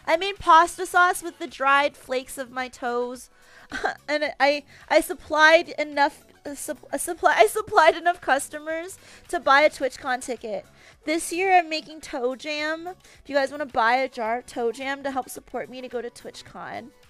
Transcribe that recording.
I made pasta sauce with the dried flakes of my toes, and I supplied enough. I supplied enough customers to buy a TwitchCon ticket. This year I'm making toe jam. If you guys want to buy a jar of toe jam to help support me to go to TwitchCon.